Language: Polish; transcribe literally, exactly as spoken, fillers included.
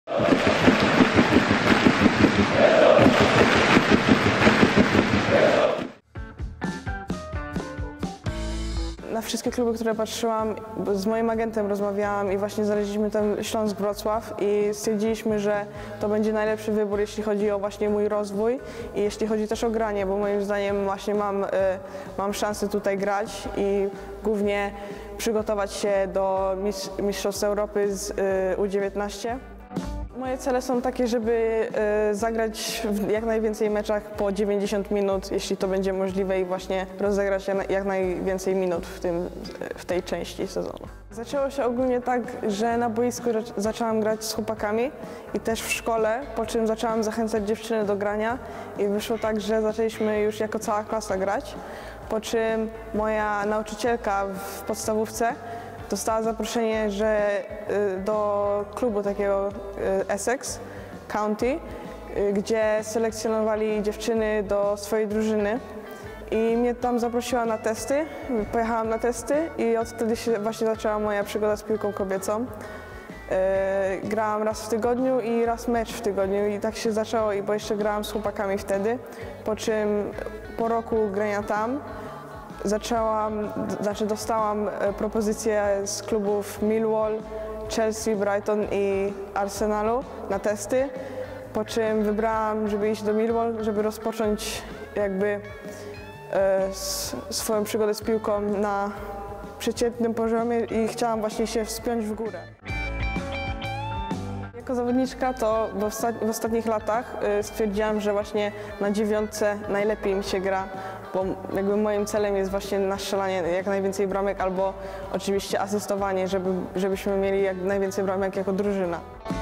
Na wszystkie kluby, które patrzyłam, z moim agentem rozmawiałam i właśnie znaleźliśmy ten Śląsk Wrocław i stwierdziliśmy, że to będzie najlepszy wybór, jeśli chodzi o właśnie mój rozwój i jeśli chodzi też o granie, bo moim zdaniem właśnie mam, y, mam szansę tutaj grać i głównie przygotować się do Mistrzostw Europy z y, U dziewiętnaście. Moje cele są takie, żeby y, zagrać w jak najwięcej meczach po dziewięćdziesiąt minut, jeśli to będzie możliwe i właśnie rozegrać jak najwięcej minut w, tym, w tej części sezonu. Zaczęło się ogólnie tak, że na boisku zaczęłam grać z chłopakami i też w szkole, po czym zaczęłam zachęcać dziewczyny do grania i wyszło tak, że zaczęliśmy już jako cała klasa grać, po czym moja nauczycielka w podstawówce dostała zaproszenie, że do klubu takiego Essex County, gdzie selekcjonowali dziewczyny do swojej drużyny i mnie tam zaprosiła na testy. Pojechałam na testy i od wtedy się właśnie zaczęła moja przygoda z piłką kobiecą. Grałam raz w tygodniu i raz mecz w tygodniu i tak się zaczęło, bo jeszcze grałam z chłopakami wtedy, po czym po roku grania tam Zaczęłam, znaczy dostałam propozycje z klubów Millwall, Chelsea, Brighton i Arsenalu na testy, po czym wybrałam, żeby iść do Millwall, żeby rozpocząć jakby e, swoją przygodę z piłką na przeciętnym poziomie i chciałam właśnie się wspiąć w górę. Jako zawodniczka to w, osta w ostatnich latach y, stwierdziłam, że właśnie na dziewiątce najlepiej mi się gra, bo jakby moim celem jest właśnie nastrzelanie jak najwięcej bramek albo oczywiście asystowanie, żeby, żebyśmy mieli jak najwięcej bramek jako drużyna.